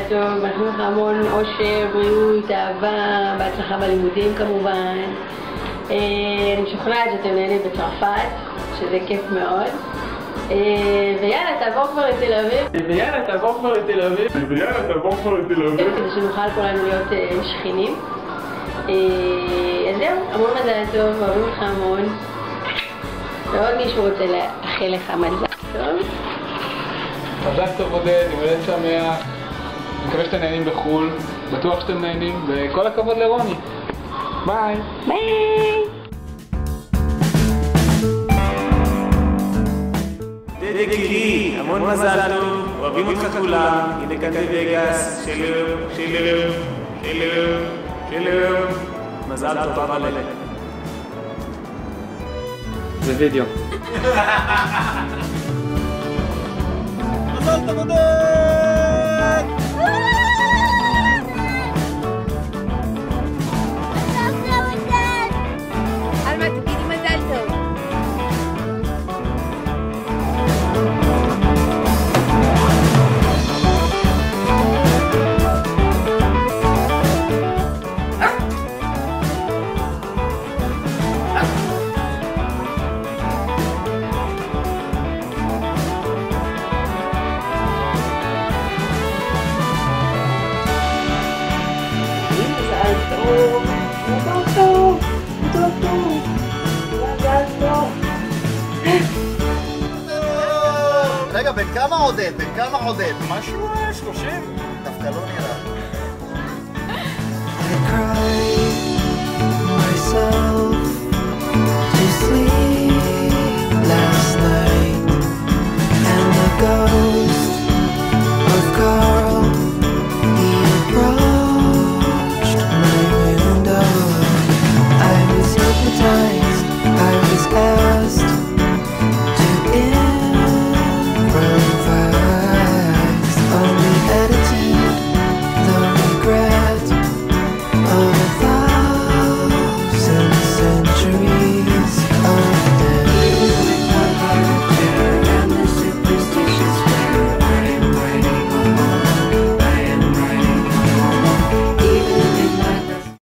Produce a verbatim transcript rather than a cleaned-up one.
טוב, מאחלים לך המון אושר, בריאות, אהבה, בהצלחה בלימודים כמובן. אני משוכנעת שאתם נהנים בצרפת, שזה כיף מאוד. ויאללה, תעבור כבר לתל אביב. ויאללה, תעבור כבר לתל אביב. ויאללה, תעבור כבר לתל אביב. כדי שנוכל כולנו להיות שכנים. אז זהו, המון מזל טוב, אוהבים לך המון. ועוד מישהו רוצה לאחל לך מזל טוב. מזל טוב עודד, עם הולדת שמח. אני מקווה שאתם נהנים בחו"ל, בטוח שאתם נהנים, וכל הכבוד לרוני. ביי. ביי. דדי קירי, המון מזל טוב, אוהבים אותך כולם, הנה כאן בווגאס, שלום, שלום, שלום, שלום, מזל טוב אבא ללה. זה וידאו. מזל טוב עודד! אלמה, תגידי מזל טוב. רגע, בן כמה עודד? בן כמה עודד? משהו שלושים? דווקא לא נראה.